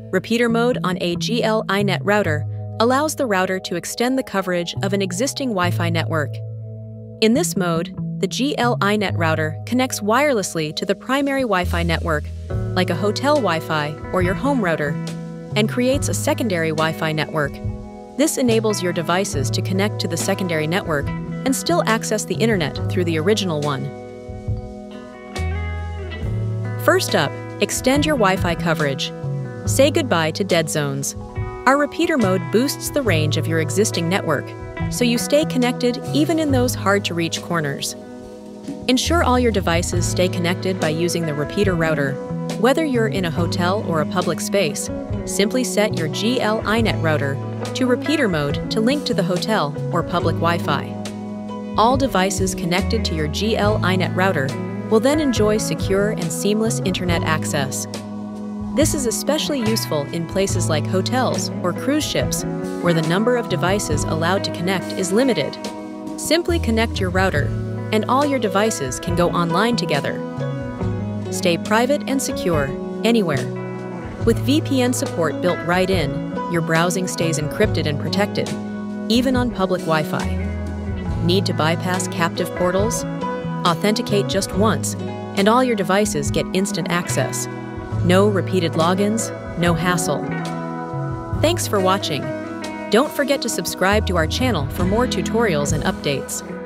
Repeater mode on a GL.iNet router allows the router to extend the coverage of an existing Wi-Fi network. In this mode, the GL.iNet router connects wirelessly to the primary Wi-Fi network, like a hotel Wi-Fi or your home router, and creates a secondary Wi-Fi network. This enables your devices to connect to the secondary network and still access the internet through the original one. First up, extend your Wi-Fi coverage. Say goodbye to dead zones. Our repeater mode boosts the range of your existing network, so you stay connected even in those hard-to-reach corners. Ensure all your devices stay connected by using the repeater router. Whether you're in a hotel or a public space, simply set your GL.iNet router to repeater mode to link to the hotel or public Wi-Fi. All devices connected to your GL.iNet router will then enjoy secure and seamless internet access. This is especially useful in places like hotels or cruise ships, where the number of devices allowed to connect is limited. Simply connect your router, and all your devices can go online together. Stay private and secure anywhere. With VPN support built right in, your browsing stays encrypted and protected, even on public Wi-Fi. Need to bypass captive portals? Authenticate just once, and all your devices get instant access. No repeated logins, no hassle. Thanks for watching. Don't forget to subscribe to our channel for more tutorials and updates.